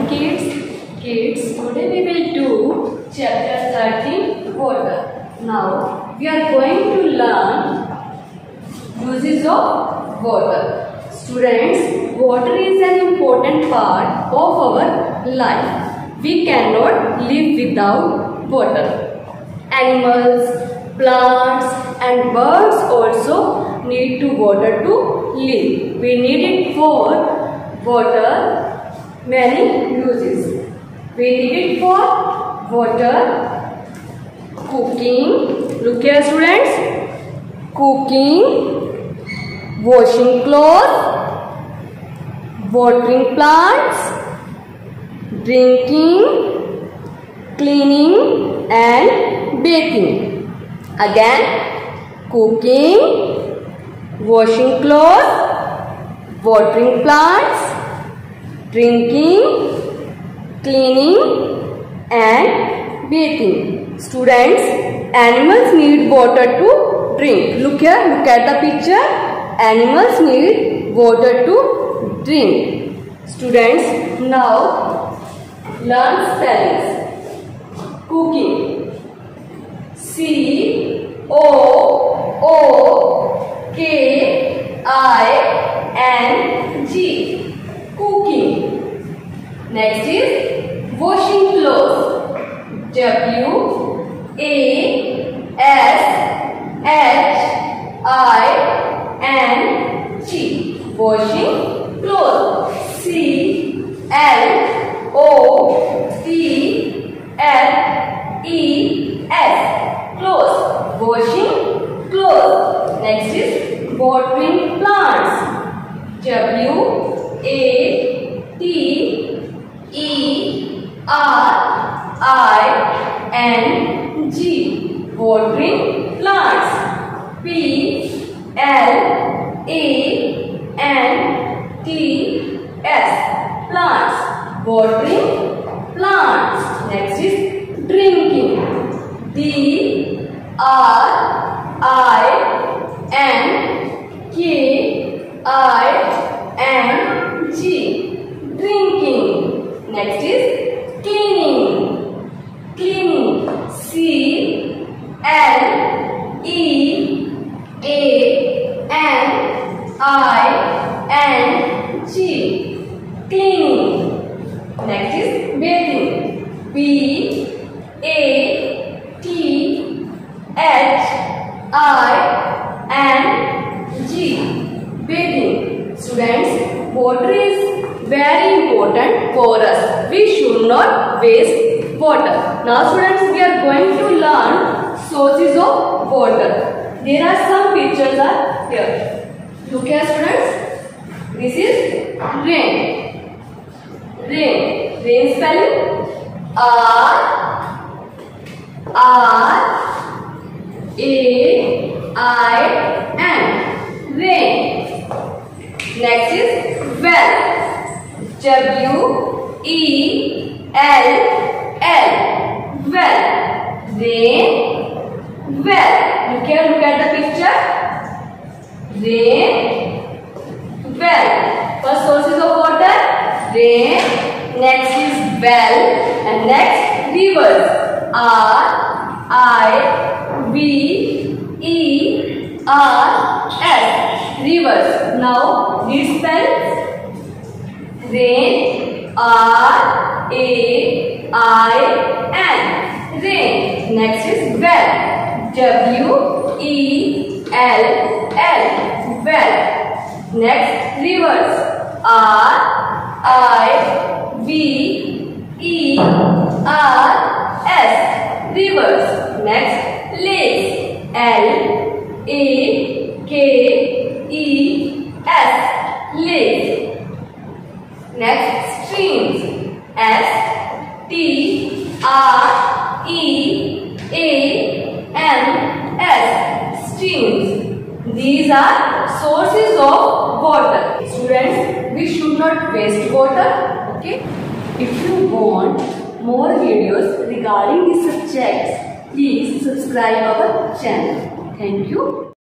morning kids, today we will do chapter 13 water. Now we are going to learn uses of water. Students, water is an important part of our life. We cannot live without water. Animals, plants and birds also need to water to live. We need it for water many uses. We need it for water cooking. Look here students. Cooking, washing clothes, watering plants, drinking, cleaning and bathing. Again, cooking, washing clothes, watering plants, drinking, cleaning and bathing. Students, animals need water to drink. Look here, look at the picture. Animals need water to drink. Students, now learn spellings. Cooking. C-O-O-K-I-N-G. Cooking. Next is washing clothes. W-A-S-H-I-N-G. Washing clothes. C-L-O-T-H-E-S. Clothes. Washing clothes. Next is watering plants. W-A-T-E-R-I-N-G. Watering plants. P-L-A-N-T-S. Plants. Watering plants. Next is drinking. D-R-I-N-K-I-N-G. Drinking. Next is cleaning. Cleaning. C-L-E-A-N-I-N-G. Cleaning. Next is bathing. B-A-T-H-I-N-G. Bathing. Students, water is very important for us. We should not waste water. Now students, we are going to learn sources of water. There are some pictures are here. Look here students. This is rain. Rain. Rain spelling R-A-I-N. Rain. Next is well. W-E-L-L. Well. Rain. Well. Look here, look at the picture. Rain. Well. First sources of water. Rain. Next is well. And next rivers. R-I-V-E-R-S. Rivers. Now these spells. Rain. R-A-I-N. Rain. Next is well. W-E-L-L. Well. Next rivers. R-I-V-E-R-S. Rivers. Next lakes. L-A-K-E-S. Lakes. Next streams. S-T-R-E-A-M-S. Streams. These are sources of water. Students, we should not waste water. Okay. If you want more videos regarding these subjects, please subscribe our channel. Thank you.